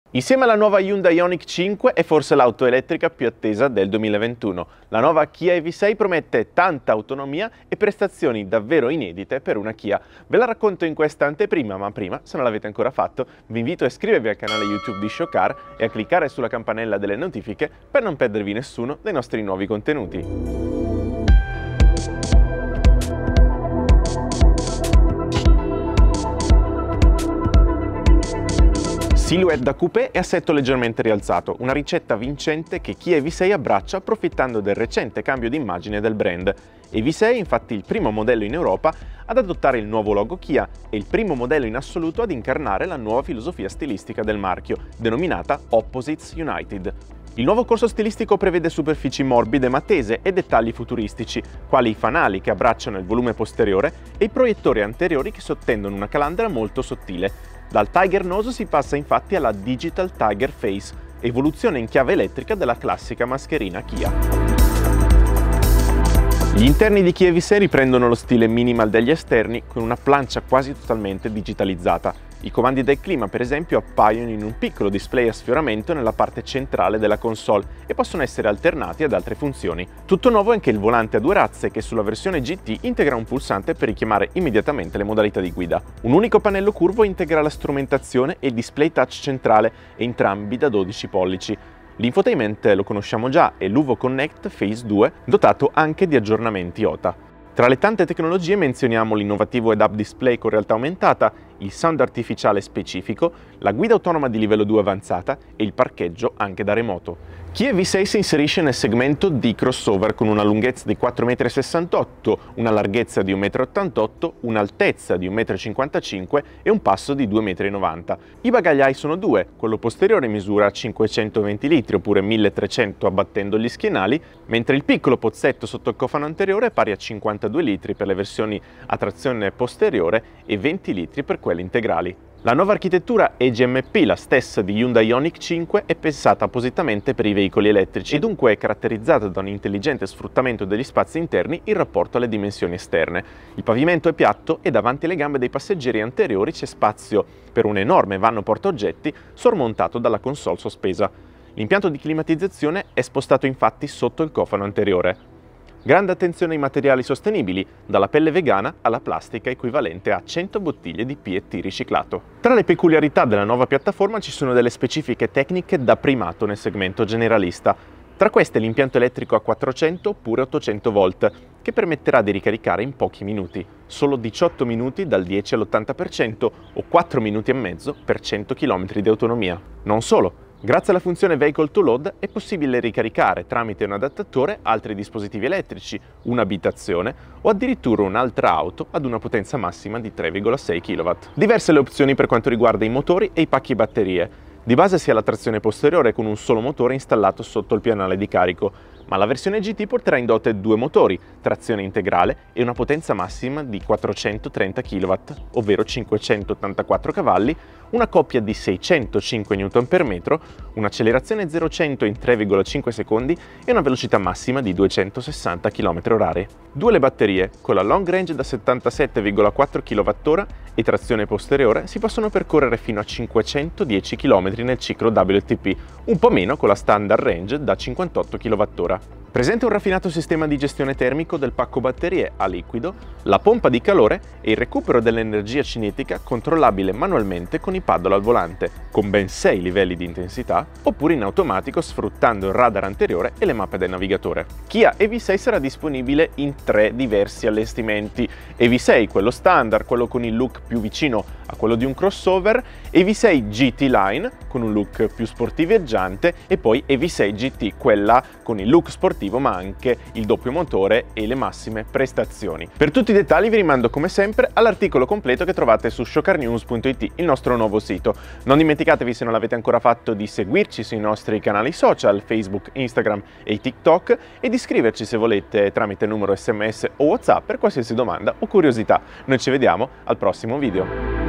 Insieme alla nuova Hyundai Ioniq 5 è forse l'auto elettrica più attesa del 2021. La nuova Kia EV6 promette tanta autonomia e prestazioni davvero inedite per una Kia. Ve la racconto in questa anteprima, ma prima, se non l'avete ancora fatto, vi invito a iscrivervi al canale YouTube di Showcar e a cliccare sulla campanella delle notifiche per non perdervi nessuno dei nostri nuovi contenuti. Silhouette da coupé e assetto leggermente rialzato, una ricetta vincente che Kia EV6 abbraccia approfittando del recente cambio di immagine del brand. EV6 è infatti il primo modello in Europa ad adottare il nuovo logo Kia e il primo modello in assoluto ad incarnare la nuova filosofia stilistica del marchio, denominata Opposites United. Il nuovo corso stilistico prevede superfici morbide ma tese e dettagli futuristici, quali i fanali che abbracciano il volume posteriore e i proiettori anteriori che sottendono una calandra molto sottile. Dal Tiger Nose si passa infatti alla Digital Tiger Face, evoluzione in chiave elettrica della classica mascherina Kia. Gli interni di Kia EV6 riprendono lo stile minimal degli esterni con una plancia quasi totalmente digitalizzata. I comandi del clima, per esempio, appaiono in un piccolo display a sfioramento nella parte centrale della console e possono essere alternati ad altre funzioni. Tutto nuovo è anche il volante a due razze che sulla versione GT integra un pulsante per richiamare immediatamente le modalità di guida. Un unico pannello curvo integra la strumentazione e il display touch centrale, entrambi da 12 pollici. L'infotainment lo conosciamo già, è l'Uvo Connect Phase 2, dotato anche di aggiornamenti OTA. Tra le tante tecnologie menzioniamo l'innovativo head-up display con realtà aumentata, il sound artificiale specifico, la guida autonoma di livello 2 avanzata e il parcheggio anche da remoto. Kia EV6 si inserisce nel segmento di crossover con una lunghezza di 4,68 m, una larghezza di 1,88 m, un'altezza di 1,55 m e un passo di 2,90 m. I bagagliai sono due, quello posteriore misura 520 litri oppure 1300 abbattendo gli schienali, mentre il piccolo pozzetto sotto il cofano anteriore è pari a 52 litri per le versioni a trazione posteriore e 20 litri per quelle integrali. La nuova architettura EGMP, la stessa di Hyundai Ioniq 5, è pensata appositamente per i veicoli elettrici e dunque è caratterizzata da un intelligente sfruttamento degli spazi interni in rapporto alle dimensioni esterne. Il pavimento è piatto e davanti alle gambe dei passeggeri anteriori c'è spazio per un enorme vano portaoggetti sormontato dalla console sospesa. L'impianto di climatizzazione è spostato infatti sotto il cofano anteriore. Grande attenzione ai materiali sostenibili, dalla pelle vegana alla plastica equivalente a 100 bottiglie di PET riciclato. Tra le peculiarità della nuova piattaforma ci sono delle specifiche tecniche da primato nel segmento generalista. Tra queste l'impianto elettrico a 400 oppure 800 volt, che permetterà di ricaricare in pochi minuti, solo 18 minuti dal 10 all'80% o 4 minuti e mezzo per 100 km di autonomia. Non solo. Grazie alla funzione Vehicle to Load è possibile ricaricare tramite un adattatore altri dispositivi elettrici, un'abitazione o addirittura un'altra auto ad una potenza massima di 3,6 kW. Diverse le opzioni per quanto riguarda i motori e i pacchi batterie. Di base si ha la trazione posteriore con un solo motore installato sotto il pianale di carico, ma la versione GT porterà in dote due motori, trazione integrale e una potenza massima di 430 kW, ovvero 584 cavalli, una coppia di 605 Nm, un'accelerazione 0-100 in 3,5 secondi e una velocità massima di 260 km/h. Due le batterie, con la long range da 77,4 kWh e trazione posteriore, si possono percorrere fino a 510 km nel ciclo WLTP, un po' meno con la standard range da 58 kWh. Presente un raffinato sistema di gestione termico del pacco batterie a liquido, la pompa di calore e il recupero dell'energia cinetica controllabile manualmente con i paddle al volante, con ben 6 livelli di intensità, oppure in automatico sfruttando il radar anteriore e le mappe del navigatore. Kia EV6 sarà disponibile in 3 diversi allestimenti: EV6 quello standard, quello con il look più vicino a quello di un crossover, EV6 GT Line con un look più sportiveggiante e poi EV6 GT, quella con il look sportivo ma anche il doppio motore e le massime prestazioni. Per tutti i dettagli vi rimando come sempre all'articolo completo che trovate su showcarnews.it, il nostro nuovo sito. Non dimenticatevi, se non l'avete ancora fatto, di seguirci sui nostri canali social, Facebook, Instagram e TikTok, e di iscriverci se volete tramite numero SMS o WhatsApp per qualsiasi domanda o curiosità. Noi ci vediamo al prossimo video.